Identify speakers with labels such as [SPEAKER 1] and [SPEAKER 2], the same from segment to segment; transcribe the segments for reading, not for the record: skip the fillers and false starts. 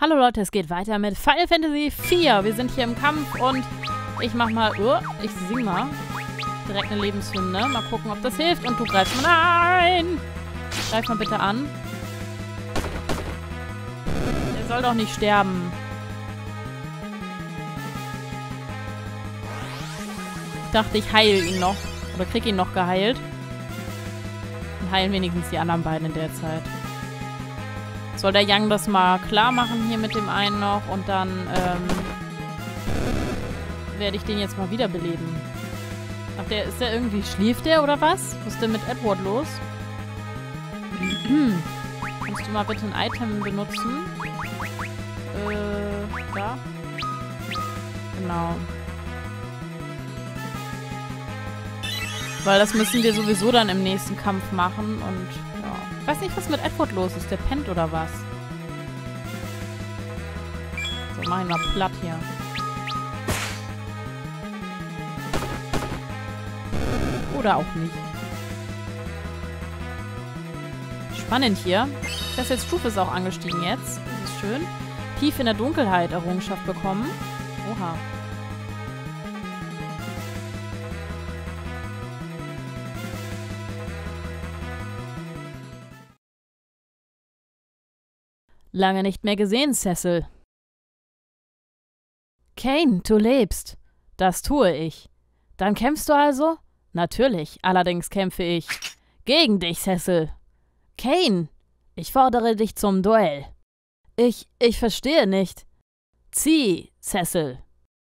[SPEAKER 1] Hallo Leute, es geht weiter mit Final Fantasy IV. Wir sind hier im Kampf und ich mach mal, ich sing mal. Direkt eine Lebenshymne. Mal gucken, ob das hilft. Und du greifst mal, nein! Greif mal bitte an. Der soll doch nicht sterben. Ich dachte, ich heile ihn noch. Oder krieg ihn noch geheilt. Und heilen wenigstens die anderen beiden in der Zeit. Soll der Yang das mal klar machen hier mit dem einen noch und dann werde ich den jetzt mal wiederbeleben. Ach, ist der irgendwie, schläft der oder was? Was ist denn mit Edward los? Kannst du mal bitte ein Item benutzen? Da. Genau. Weil das müssen wir sowieso dann im nächsten Kampf machen und ja. Ich weiß nicht, was mit Edward los ist. Der pennt oder was? So, mach ihn mal platt hier. Oder auch nicht. Spannend hier. Das jetzt Stufe ist auch angestiegen jetzt. Das ist schön. Tief in der Dunkelheit Errungenschaft bekommen. Oha. Lange nicht mehr gesehen, Cecil. Kain, du lebst. Das tue ich. Dann kämpfst du also? Natürlich, allerdings kämpfe ich gegen dich, Cecil. Kain, ich fordere dich zum Duell. Ich verstehe nicht. Zieh, Cecil.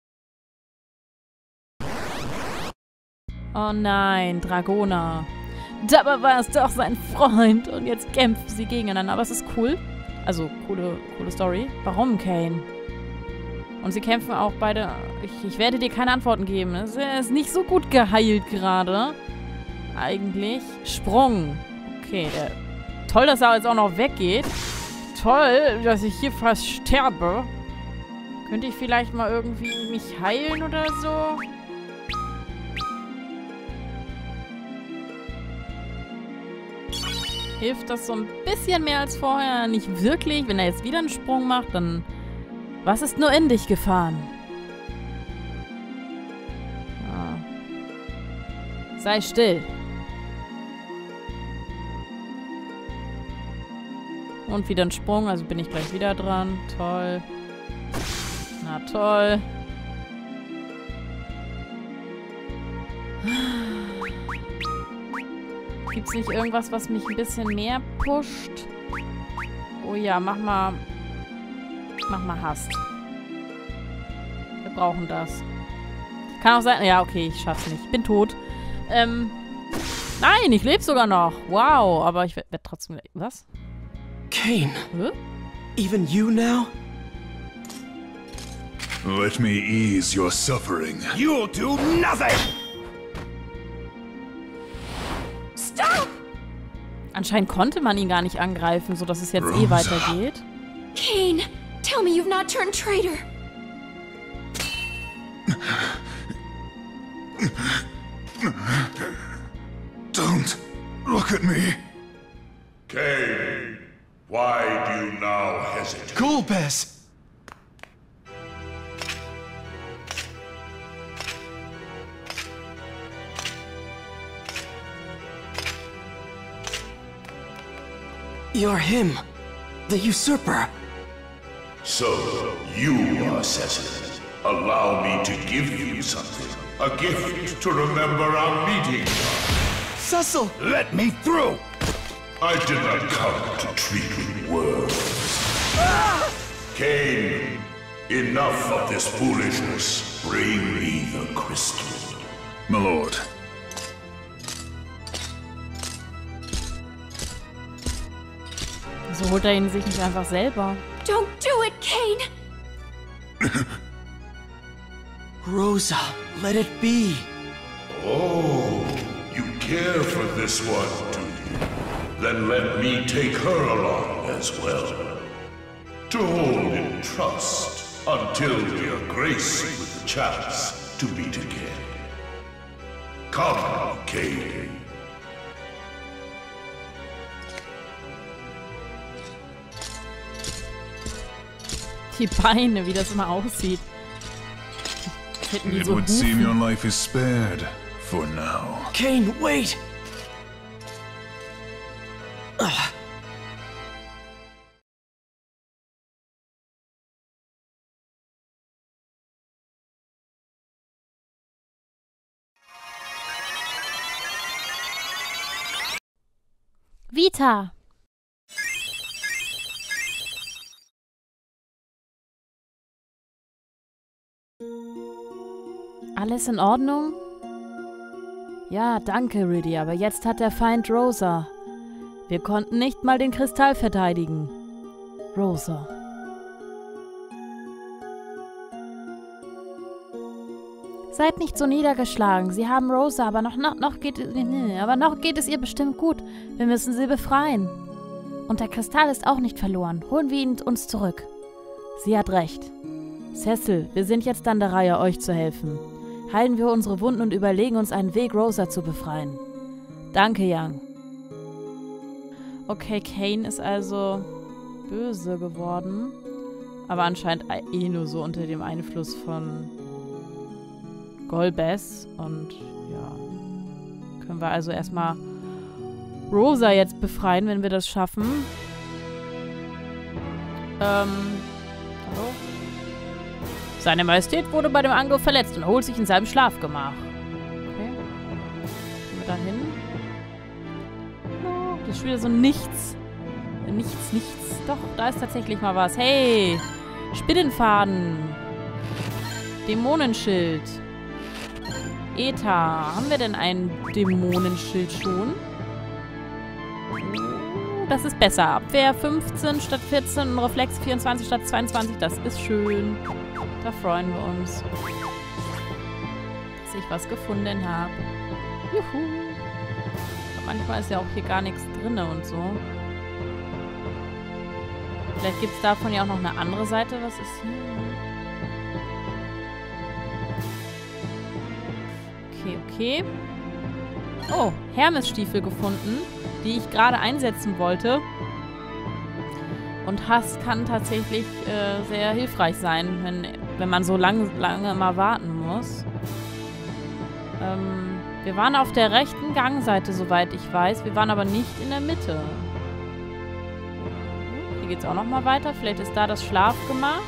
[SPEAKER 1] Oh nein, Dragona. Dabei war es doch sein Freund und jetzt kämpfen sie gegeneinander. Aber es ist cool. Also, coole Story. Warum, Kain? Und sie kämpfen auch beide... Ich werde dir keine Antworten geben. Er ist nicht so gut geheilt gerade. Eigentlich. Sprung. Okay, toll, dass er jetzt auch noch weggeht. Toll, dass ich hier fast sterbe. Könnte ich vielleicht mal irgendwie mich heilen oder so? Hilft das so ein bisschen mehr als vorher? Nicht wirklich. Wenn er jetzt wieder einen Sprung macht, dann... Was ist nur in dich gefahren? Ah. Sei still. Und wieder ein Sprung, also bin ich gleich wieder dran. Toll. Na toll. Gibt's nicht irgendwas, was mich ein bisschen mehr pusht? Oh ja, mach mal Hast. Wir brauchen das. Kann auch sein... Ja, okay, ich schaff's nicht. Ich bin tot. Nein, ich lebe sogar noch. Wow, aber ich werde trotzdem... Was?
[SPEAKER 2] Kain. Even you now?
[SPEAKER 3] Let me ease your suffering.
[SPEAKER 2] You'll do nothing!
[SPEAKER 4] Stop!
[SPEAKER 1] Anscheinend konnte man ihn gar nicht angreifen, sodass es jetzt eh weitergeht.
[SPEAKER 4] Kain, tell me you've not turned traitor.
[SPEAKER 3] Don't look at me.
[SPEAKER 5] Kain, why do you now hesitate?
[SPEAKER 2] Golbez! You're him, the usurper.
[SPEAKER 5] So, you are Cecil. Allow me to give you something. A gift to remember our meeting.
[SPEAKER 2] Cecil!
[SPEAKER 5] Let me through! I did not come to treat with words. Kain, enough of this foolishness. Bring me the crystal.
[SPEAKER 3] My lord.
[SPEAKER 1] So holt er ihn sich nicht einfach selber.
[SPEAKER 4] Don't do it, Kain!
[SPEAKER 2] Rosa, let it be.
[SPEAKER 5] Oh, you care for this one, do you? Then let me take her along as well. To hold in trust until we are graced with the chance to meet again. Come, Kain.
[SPEAKER 1] Die Beine, wie das immer aussieht. Das hätten die
[SPEAKER 3] It
[SPEAKER 1] so
[SPEAKER 3] would seem your
[SPEAKER 1] Hufen.
[SPEAKER 3] life is spared for now.
[SPEAKER 2] Kane, wait!
[SPEAKER 1] Vita! Alles in Ordnung? Ja, danke, Rudy, aber jetzt hat der Feind Rosa. Wir konnten nicht mal den Kristall verteidigen. Rosa. Seid nicht so niedergeschlagen. Sie haben Rosa, aber noch geht es ihr bestimmt gut. Wir müssen sie befreien. Und der Kristall ist auch nicht verloren. Holen wir ihn uns zurück. Sie hat recht. Cecil, wir sind jetzt an der Reihe, euch zu helfen. Heilen wir unsere Wunden und überlegen uns einen Weg, Rosa zu befreien. Danke, Young. Okay, Kane ist also böse geworden. Aber anscheinend eh nur so unter dem Einfluss von Golbez. Und ja, können wir also erstmal Rosa jetzt befreien, wenn wir das schaffen. Hallo? Seine Majestät wurde bei dem Angriff verletzt und erholt sich in seinem Schlafgemach. Okay. Gehen wir da hin? Oh, das ist wieder so nichts. Nichts. Doch, da ist tatsächlich mal was. Hey! Spinnenfaden. Dämonenschild. Eta. Haben wir denn ein Dämonenschild schon? Das ist besser. Abwehr 15 statt 14 und Reflex 24 statt 22. Das ist schön. Da freuen wir uns, dass ich was gefunden habe. Juhu. Aber manchmal ist ja auch hier gar nichts drin und so. Vielleicht gibt es davon ja auch noch eine andere Seite. Was ist hier? Okay. Oh, Hermes-Stiefel gefunden, die ich gerade einsetzen wollte. Und Hass kann tatsächlich sehr hilfreich sein, wenn man so lange mal warten muss. Wir waren auf der rechten Gangseite, soweit ich weiß. Wir waren aber nicht in der Mitte. Hier geht es auch nochmal weiter. Vielleicht ist da das Schlafgemach.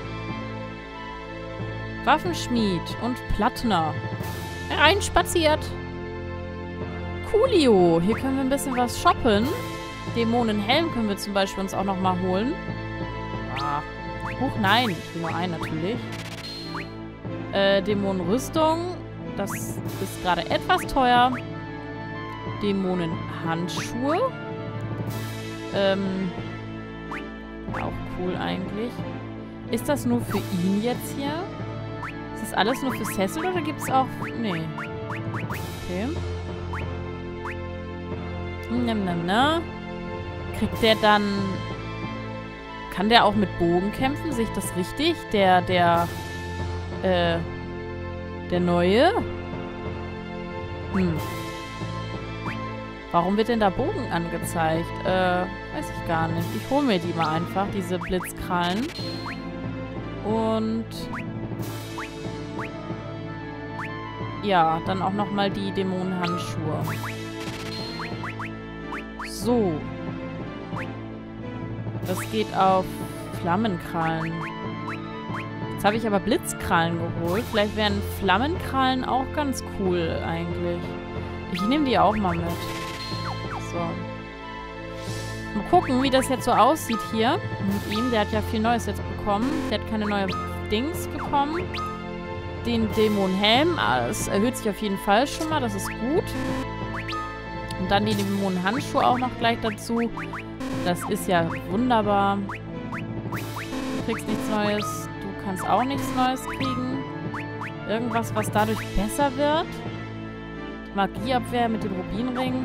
[SPEAKER 1] Waffenschmied und Plattner. Reinspaziert. Coolio. Hier können wir ein bisschen was shoppen. Dämonenhelm können wir zum Beispiel uns auch nochmal holen. Huch, nein. Ich will nur einen natürlich. Dämonenrüstung. Das ist gerade etwas teuer. Dämonenhandschuhe. Auch cool eigentlich. Ist das nur für ihn jetzt hier? Ist das alles nur für Cecil oder gibt es auch... Nee. Okay. Kriegt der dann... Kann der auch mit Bogen kämpfen? Sehe ich das richtig? Der Neue? Warum wird denn da Bogen angezeigt? Weiß ich gar nicht. Ich hole mir die mal einfach, diese Blitzkrallen. Und... ja, dann auch nochmal die Dämonenhandschuhe. So. Das geht auf Flammenkrallen. Jetzt habe ich aber Blitzkrallen geholt. Vielleicht wären Flammenkrallen auch ganz cool eigentlich. Ich nehme die auch mal mit. So. Mal gucken, wie das jetzt so aussieht hier mit ihm. Der hat ja viel Neues jetzt bekommen. Der hat keine neue Dings bekommen. Den Dämonenhelm. Es erhöht sich auf jeden Fall schon mal. Das ist gut. Und dann die Dämonenhandschuhe auch noch gleich dazu. Das ist ja wunderbar. Du kriegst nichts Neues. Du kannst auch nichts Neues kriegen. Irgendwas, was dadurch besser wird. Magieabwehr mit dem Rubinring.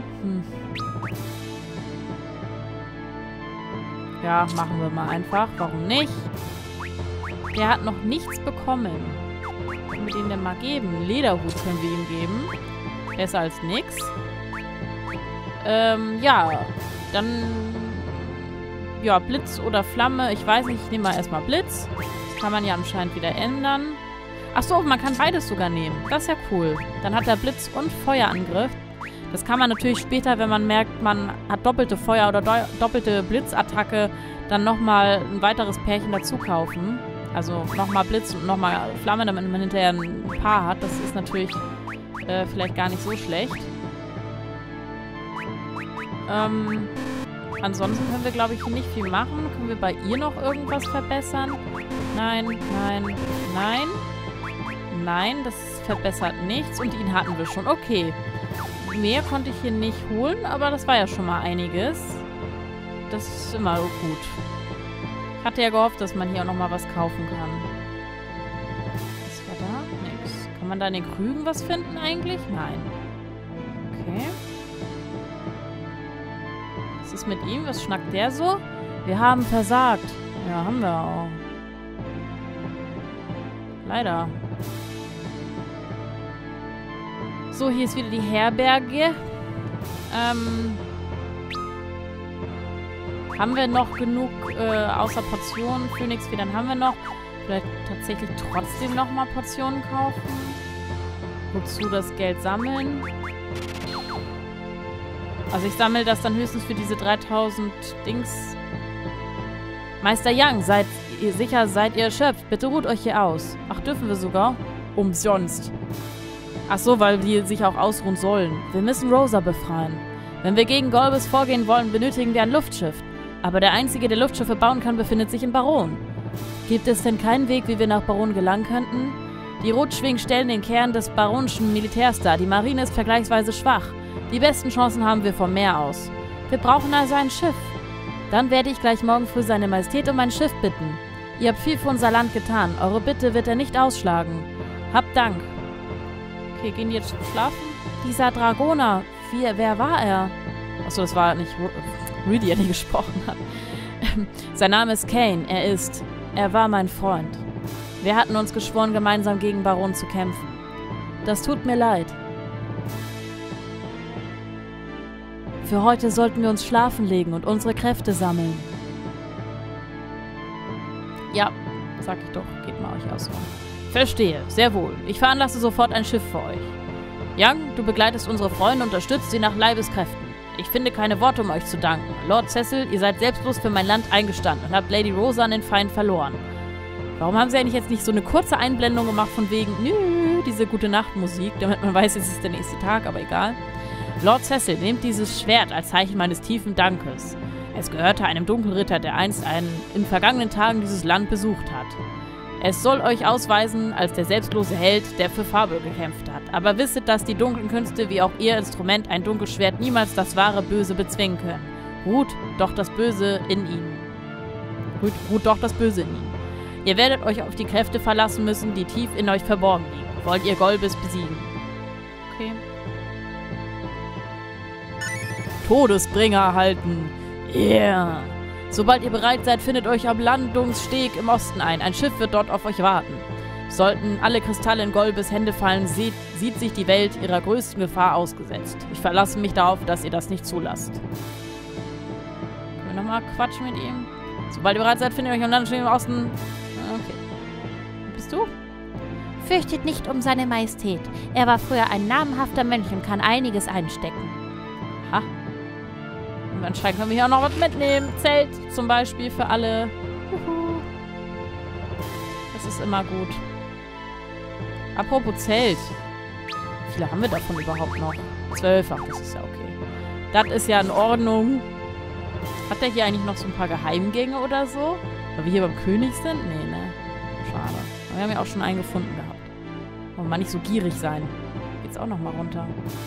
[SPEAKER 1] Ja, machen wir mal einfach. Warum nicht? Der hat noch nichts bekommen. Können wir den denn mal geben? Einen Lederhut können wir ihm geben. Besser als nix. Ja. Dann ja, Blitz oder Flamme. Ich weiß nicht, ich nehme mal erstmal Blitz. Das kann man ja anscheinend wieder ändern. Achso, man kann beides sogar nehmen. Das ist ja cool. Dann hat er Blitz und Feuerangriff. Das kann man natürlich später, wenn man merkt, man hat doppelte Feuer- oder doppelte Blitzattacke, dann nochmal ein weiteres Pärchen dazu kaufen. Also nochmal Blitz und nochmal Flamme, damit man hinterher ein Paar hat. Das ist natürlich vielleicht gar nicht so schlecht. Ansonsten können wir, glaube ich, hier nicht viel machen. Können wir bei ihr noch irgendwas verbessern? Nein, nein, nein. Nein, das verbessert nichts. Und ihn hatten wir schon. Okay. Mehr konnte ich hier nicht holen, aber das war ja schon mal einiges. Das ist immer gut. Ich hatte ja gehofft, dass man hier auch nochmal was kaufen kann. Was war da? Nix. Kann man da in den Krügen was finden eigentlich? Nein. Okay. Was ist mit ihm? Was schnackt der so? Wir haben versagt. Ja, haben wir auch. Leider. So, hier ist wieder die Herberge. Haben wir noch genug, außer Portionen, Phönixfedern haben wir noch. Vielleicht tatsächlich trotzdem nochmal Portionen kaufen. Wozu das Geld sammeln? Also ich sammle das dann höchstens für diese 3000 Dings. Meister Young, seid ihr sicher, seid ihr erschöpft? Bitte ruht euch hier aus. Ach, dürfen wir sogar? Umsonst. Ach so, weil die sich auch ausruhen sollen. Wir müssen Rosa befreien. Wenn wir gegen Golbez vorgehen wollen, benötigen wir ein Luftschiff. Aber der Einzige, der Luftschiffe bauen kann, befindet sich in Baron. Gibt es denn keinen Weg, wie wir nach Baron gelangen könnten? Die Rotschwingen stellen den Kern des baronischen Militärs dar. Die Marine ist vergleichsweise schwach. Die besten Chancen haben wir vom Meer aus. Wir brauchen also ein Schiff. Dann werde ich gleich morgen früh seine Majestät um ein Schiff bitten. Ihr habt viel für unser Land getan. Eure Bitte wird er nicht ausschlagen. Habt Dank. Okay, gehen die jetzt schlafen? Dieser Dragoner. Wer war er? Achso, das war nicht Rudy, der gesprochen hat. Sein Name ist Kane. Er war mein Freund. Wir hatten uns geschworen, gemeinsam gegen Baron zu kämpfen. Das tut mir leid. Für heute sollten wir uns schlafen legen und unsere Kräfte sammeln. Ja, sag ich doch. Geht mal euch ausruhen. Verstehe. Sehr wohl. Ich veranlasse sofort ein Schiff für euch. Young, du begleitest unsere Freunde und unterstützt sie nach Leibeskräften. Ich finde keine Worte, um euch zu danken. Lord Cecil, ihr seid selbstlos für mein Land eingestanden und habt Lady Rosa an den Feind verloren. Warum haben sie eigentlich jetzt nicht so eine kurze Einblendung gemacht von wegen, nö, diese Gute-Nacht-Musik, damit man weiß, es ist der nächste Tag, aber egal. Lord Cecil, nehmt dieses Schwert als Zeichen meines tiefen Dankes. Es gehörte einem Dunkelritter, der einst in vergangenen Tagen dieses Land besucht hat. Es soll euch ausweisen als der selbstlose Held, der für Fabel gekämpft hat. Aber wisset, dass die dunklen Künste wie auch ihr Instrument, ein dunkles Schwert, niemals das wahre Böse bezwingen können. Ruht doch das Böse in ihnen. Ruht doch das Böse in ihnen. Ihr werdet euch auf die Kräfte verlassen müssen, die tief in euch verborgen liegen. Wollt ihr Golbez besiegen? Okay. Todesbringer erhalten. Yeah. Sobald ihr bereit seid, findet euch am Landungssteg im Osten ein. Ein Schiff wird dort auf euch warten. Sollten alle Kristalle in Golbez Hände fallen, sieht sich die Welt ihrer größten Gefahr ausgesetzt. Ich verlasse mich darauf, dass ihr das nicht zulasst. Können wir nochmal quatschen mit ihm? Sobald ihr bereit seid, findet ihr euch am Landungssteg im Osten. Okay. Wo bist du?
[SPEAKER 6] Fürchtet nicht um seine Majestät. Er war früher ein namhafter Mönch und kann einiges einstecken.
[SPEAKER 1] Ha. Und anscheinend können wir hier auch noch was mitnehmen. Zelt zum Beispiel für alle. Juhu. Das ist immer gut. Apropos Zelt. Wie viele haben wir davon überhaupt noch? 12. Ach, das ist ja okay. Das ist ja in Ordnung. Hat der hier eigentlich noch so ein paar Geheimgänge oder so? Weil wir hier beim König sind? Nee, ne? Schade. Aber wir haben ja auch schon einen gefunden gehabt. Wollen wir mal nicht so gierig sein. Geht's auch noch mal runter.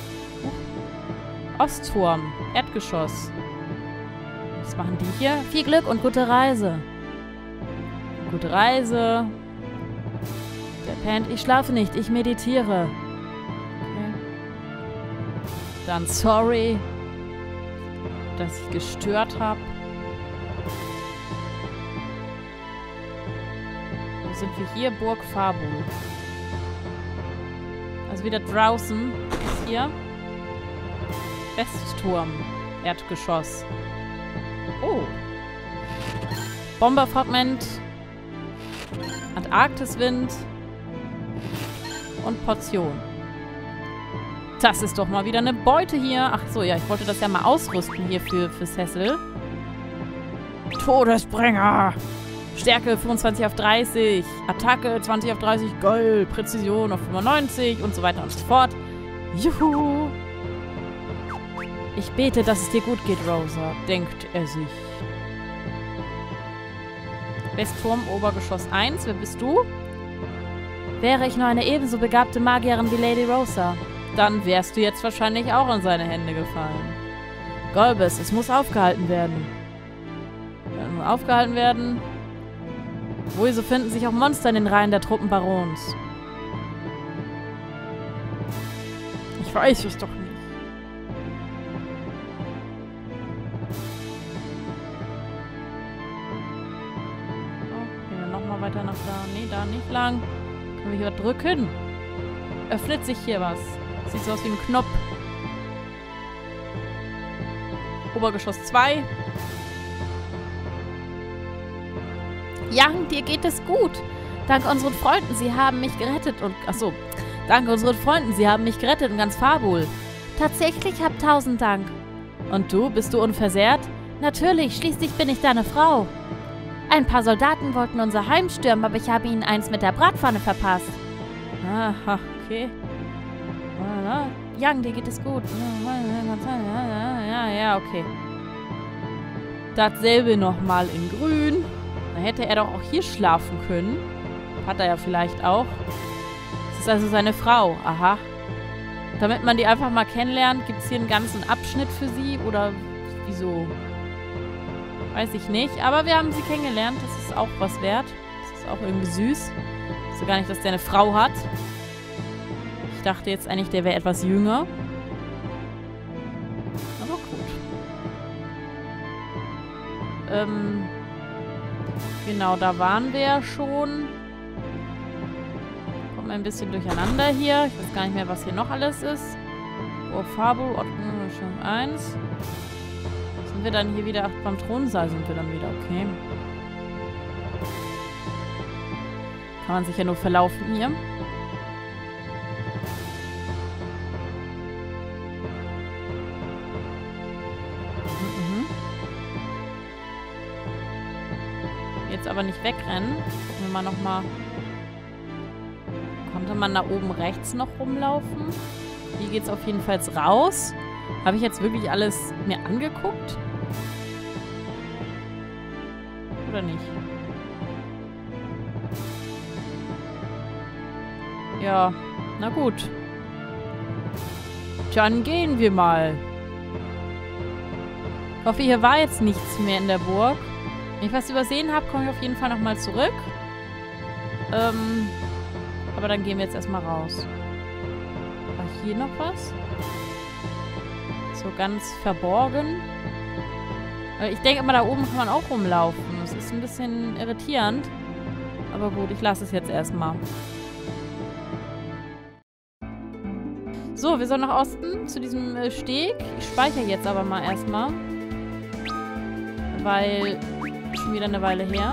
[SPEAKER 1] Ostturm. Erdgeschoss. Was machen die hier?
[SPEAKER 6] Viel Glück und gute Reise.
[SPEAKER 1] Gute Reise. Der pennt. Ich schlafe nicht. Ich meditiere. Okay. Dann sorry, dass ich gestört habe. Wo sind wir hier? Burg Fabul. Also wieder draußen ist hier. Westturm. Erdgeschoss. Oh. Bomberfragment. Antarktiswind. Und Portion. Das ist doch mal wieder eine Beute hier. Ach so, ja, ich wollte das ja mal ausrüsten hier für Cecil. Todesbringer. Stärke 25 auf 30. Attacke 20 auf 30. Geil. Präzision auf 95 und so weiter und so fort. Juhu. Ich bete, dass es dir gut geht, Rosa, denkt er sich. Westturm, Obergeschoss 1. Wer bist du? Wäre ich nur eine ebenso begabte Magierin wie Lady Rosa, dann wärst du jetzt wahrscheinlich auch in seine Hände gefallen. Golbes, es muss aufgehalten werden. Aufgehalten werden? Wieso finden sich auch Monster in den Reihen der Truppen Barons? Ich weiß es doch nicht. So, gehen wir nochmal weiter nach da. Nee, da nicht lang. Können wir hier drücken? Öffnet sich hier was. Sieht so aus wie ein Knopf. Obergeschoss 2. Young, dir geht es gut. Dank unseren Freunden, sie haben mich gerettet und... Achso. Dank unseren Freunden, sie haben mich gerettet und ganz Fabul. Tatsächlich, hab 1000 Dank. Und du, bist du unversehrt? Natürlich, schließlich bin ich deine Frau. Ein paar Soldaten wollten unser Heim stürmen, aber ich habe ihnen eins mit der Bratpfanne verpasst. Aha, okay. Young, dir geht es gut. Ja, okay. Dasselbe nochmal in grün. Dann hätte er doch auch hier schlafen können. Hat er ja vielleicht auch. Das ist also seine Frau. Aha. Damit man die einfach mal kennenlernt, gibt es hier einen ganzen Abschnitt für sie. Oder wieso? Weiß ich nicht. Aber wir haben sie kennengelernt. Das ist auch was wert. Das ist auch irgendwie süß. Ich wusste gar nicht, dass der eine Frau hat. Ich dachte jetzt eigentlich, der wäre etwas jünger. Aber gut. Genau, da waren wir ja schon. Kommt ein bisschen durcheinander hier. Ich weiß gar nicht mehr, was hier noch alles ist. Oh, Fabul, schon 1. Sind wir dann hier wieder? Ach, beim Thronsaal sind wir dann wieder, okay. Kann man sich ja nur verlaufen hier. Jetzt aber nicht wegrennen. Gucken wir mal nochmal. Konnte man da oben rechts noch rumlaufen? Hier geht's auf jeden Fall raus. Habe ich jetzt wirklich alles mir angeguckt? Oder nicht? Ja, na gut. Dann gehen wir mal. Ich hoffe, hier war jetzt nichts mehr in der Burg. Wenn ich was übersehen habe, komme ich auf jeden Fall nochmal zurück. Aber dann gehen wir jetzt erstmal raus. War hier noch was? So ganz verborgen. Ich denke immer, da oben kann man auch rumlaufen. Das ist ein bisschen irritierend. Aber gut, ich lasse es jetzt erstmal. So, wir sollen nach Osten zu diesem Steg. Ich speichere jetzt aber mal erstmal. Weil... schon wieder eine Weile her.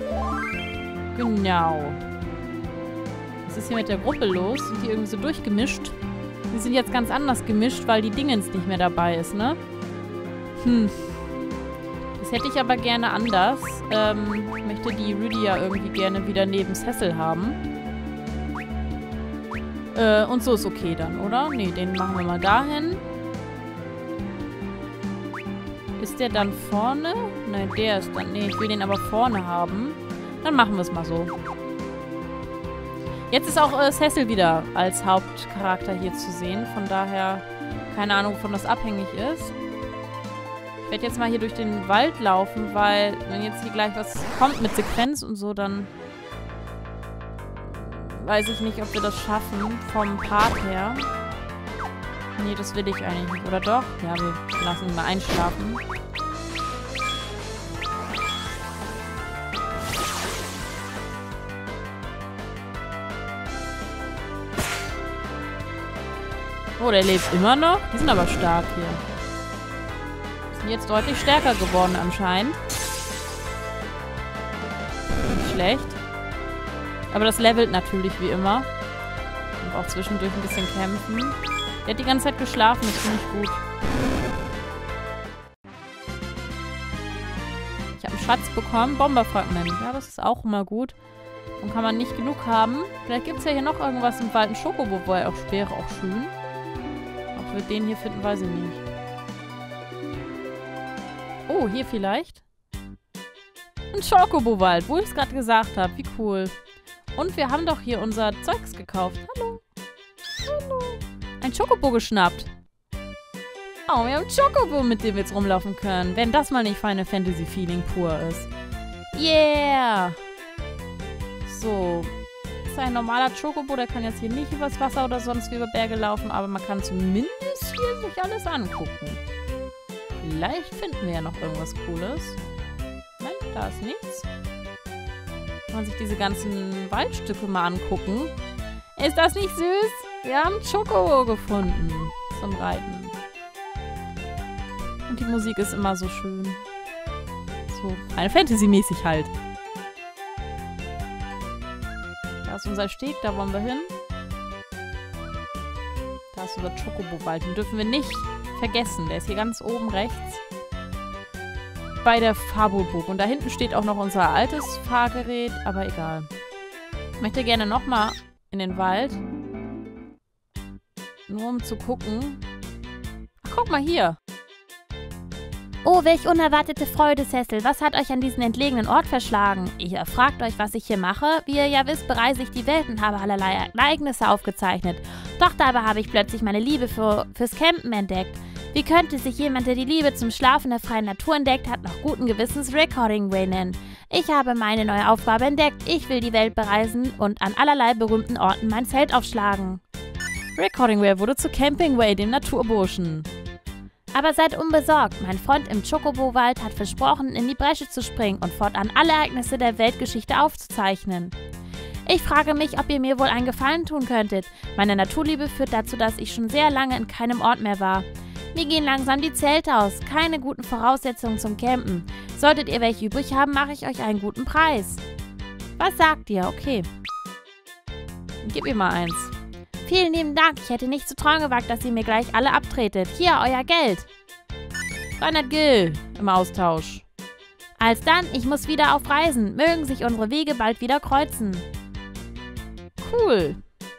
[SPEAKER 1] Genau. Was ist hier mit der Gruppe los? Sind die irgendwie so durchgemischt? Die sind jetzt ganz anders gemischt, weil die Dingens nicht mehr dabei ist, ne? Das hätte ich aber gerne anders. Ich möchte die Rydia irgendwie gerne wieder neben Cecil haben. Und so ist okay dann, oder? Ne, den machen wir mal dahin. Ist der dann vorne? Nein, der ist dann... Ne, ich will den aber vorne haben. Dann machen wir es mal so. Jetzt ist auch Cecil wieder als Hauptcharakter hier zu sehen. Von daher, keine Ahnung, wovon das abhängig ist. Ich werde jetzt mal hier durch den Wald laufen, weil wenn jetzt hier gleich was kommt mit Sequenz und so, dann weiß ich nicht, ob wir das schaffen vom Part her. Nee, das will ich eigentlich nicht. Oder doch? Ja, wir lassen ihn mal einschlafen. Oh, der lebt immer noch? Die sind aber stark hier. Sind jetzt deutlich stärker geworden anscheinend. schlecht. Aber das levelt natürlich wie immer. Und auch zwischendurch ein bisschen kämpfen. Der hat die ganze Zeit geschlafen, das finde ich gut. Ich habe einen Schatz bekommen. Bomberfragment. Ja, das ist auch immer gut. Dann kann man nicht genug haben. Vielleicht gibt es ja hier noch irgendwas im Wald. Ein Schokobo, wo er auch wäre, auch schön. Ob wir den hier finden, weiß ich nicht. Oh, hier vielleicht. Ein Schokobo-Wald, wo ich es gerade gesagt habe. Wie cool. Und wir haben doch hier unser Zeugs gekauft. Hallo. Hallo. Ein Schokobo geschnappt. Oh, wir haben ein Schokobo, mit dem wir jetzt rumlaufen können. Wenn das mal nicht Final Fantasy Feeling pur ist. Yeah. So. Das ist ein normaler Chocobo, der kann jetzt hier nicht übers Wasser oder sonst wie über Berge laufen, aber man kann zumindest hier sich alles angucken. Vielleicht finden wir ja noch irgendwas Cooles. Nein, da ist nichts. Kann man sich diese ganzen Waldstücke mal angucken. Ist das nicht süß? Wir haben Chocobo gefunden zum Reiten. Und die Musik ist immer so schön. So Final Fantasy-mäßig halt. Da ist unser Steg, da wollen wir hin. Da ist unser Chocobo-Wald. Den dürfen wir nicht vergessen. Der ist hier ganz oben rechts. Bei der Fabelburg. Und da hinten steht auch noch unser altes Fahrgerät, aber egal. Ich möchte gerne nochmal in den Wald. Nur um zu gucken. Ach, guck mal hier.
[SPEAKER 6] Oh, welch unerwartete Freude, Cecil. Was hat euch an diesen entlegenen Ort verschlagen? Ihr fragt euch, was ich hier mache. Wie ihr ja wisst, bereise ich die Welt und habe allerlei Ereignisse aufgezeichnet. Doch dabei habe ich plötzlich meine Liebe fürs Campen entdeckt. Wie könnte sich jemand, der die Liebe zum Schlafen der freien Natur entdeckt hat, noch guten Gewissens Recording Way nennen? Ich habe meine neue Aufgabe entdeckt. Ich will die Welt bereisen und an allerlei berühmten Orten mein Zelt aufschlagen.
[SPEAKER 1] Recording Way wurde zu Camping Way, dem Naturburschen.
[SPEAKER 6] Aber seid unbesorgt, mein Freund im Chocobo-Wald hat versprochen, in die Bresche zu springen und fortan alle Ereignisse der Weltgeschichte aufzuzeichnen. Ich frage mich, ob ihr mir wohl einen Gefallen tun könntet. Meine Naturliebe führt dazu, dass ich schon sehr lange in keinem Ort mehr war. Mir gehen langsam die Zelte aus, keine guten Voraussetzungen zum Campen. Solltet ihr welche übrig haben, mache ich euch einen guten Preis. Was sagt ihr? Okay.
[SPEAKER 1] Gib mir mal eins.
[SPEAKER 6] Vielen lieben Dank, ich hätte nicht zu träumen gewagt, dass ihr mir gleich alle abtretet. Hier, euer Geld.
[SPEAKER 1] 300 Gil im Austausch.
[SPEAKER 6] Alsdann, ich muss wieder auf Reisen. Mögen sich unsere Wege bald wieder kreuzen.
[SPEAKER 1] Cool.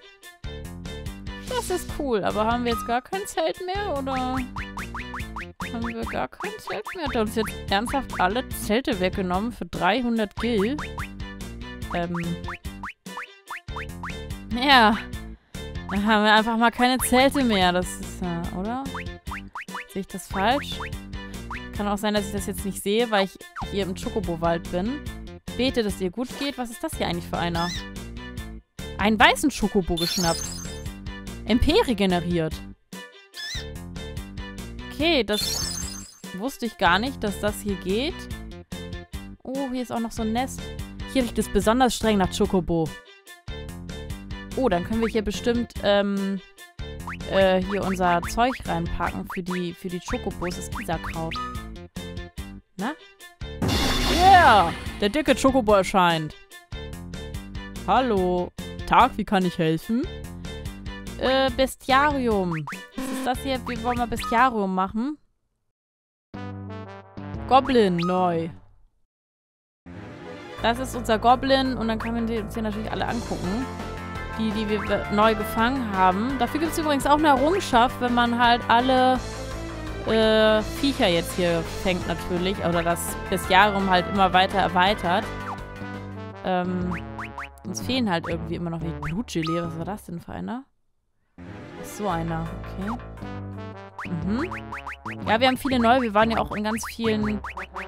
[SPEAKER 1] Das ist cool, aber haben wir jetzt gar kein Zelt mehr, oder? Haben wir gar kein Zelt mehr? Hat er uns jetzt ernsthaft alle Zelte weggenommen für 300 Gil? Ja. Dann haben wir einfach mal keine Zelte mehr. Das ist, oder? Sehe ich das falsch? Kann auch sein, dass ich das jetzt nicht sehe, weil ich hier im Chocobo-Wald bin. Bete, dass dir gut geht. Was ist das hier eigentlich für einer? Einen weißen Chocobo geschnappt. MP regeneriert. Okay, das wusste ich gar nicht, dass das hier geht. Oh, hier ist auch noch so ein Nest. Hier riecht es besonders streng nach Chocobo. Oh, dann können wir hier bestimmt hier unser Zeug reinpacken für die Chocobos. Das ist Gisarkraut. Na? Yeah! Der dicke Chocobo erscheint. Hallo. Tag, wie kann ich helfen? Bestiarium. Was ist das hier? Wie wollen wir Bestiarium machen? Goblin, neu. Das ist unser Goblin und dann können wir uns hier natürlich alle angucken. Die wir neu gefangen haben. Dafür gibt es übrigens auch eine Errungenschaft, wenn man halt alle Viecher jetzt hier fängt natürlich. Oder das Bestiarium halt immer weiter erweitert. Uns fehlen halt irgendwie immer noch die Blutgelee. Was war das denn für einer? So einer, okay. Mhm. Ja, wir haben viele neue. Wir waren ja auch in ganz vielen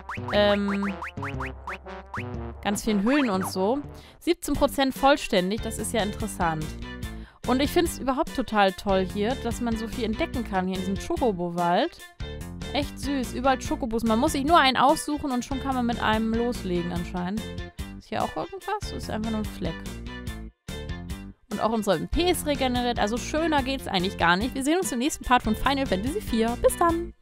[SPEAKER 1] Höhlen und so. 17% vollständig, das ist ja interessant. Und ich finde es überhaupt total toll hier, dass man so viel entdecken kann hier in diesem Chocobo-Wald. Echt süß, überall Chocobos. Man muss sich nur einen aussuchen und schon kann man mit einem loslegen anscheinend. Ist hier auch irgendwas? Das ist einfach nur ein Fleck. Und auch unsere MP ist regeneriert, also schöner geht's eigentlich gar nicht. Wir sehen uns im nächsten Part von Final Fantasy IV. Bis dann!